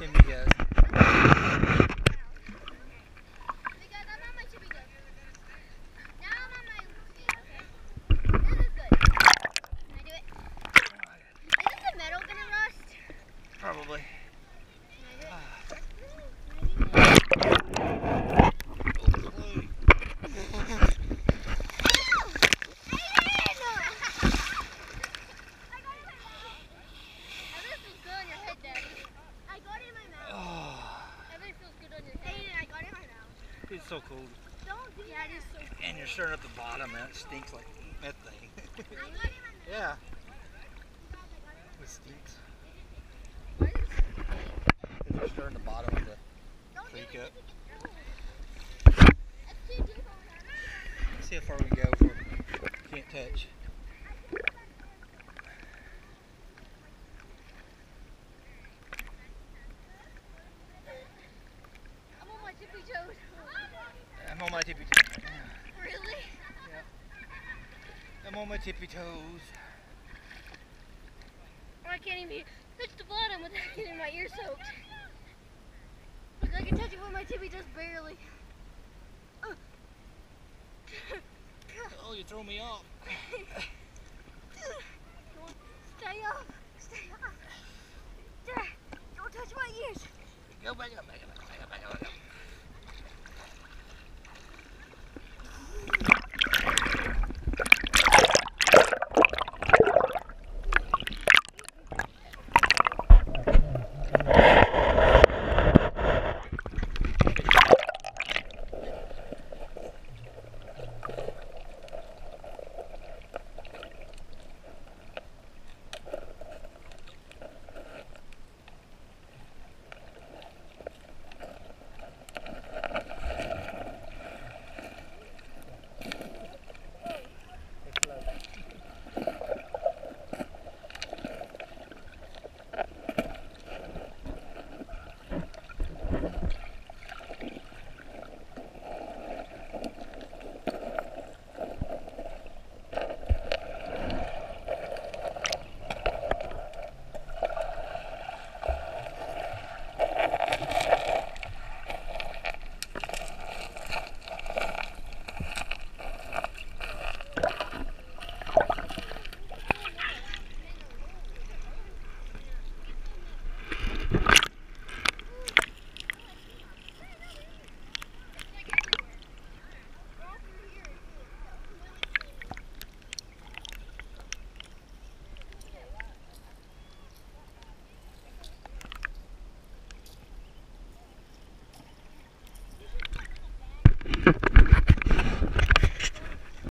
Timmy goes. Probably. It's so cold. Yeah, it is so cool. And you're stirring up the bottom and it stinks like that thing. Yeah. It stinks. Because you're stirring the bottom of the creek up. Let's see how far we can go before we can't touch. I'm on my tippy toes. I'm on my tippy toes. Really? Yeah. I'm on my tippy toes. I can't even touch the bottom without getting my ear soaked. Look, I can touch it with my tippy toes barely. Oh, you throw me off. Stay up. Stay up. Don't touch my ears. Go back up, back up, back up, back up, back up.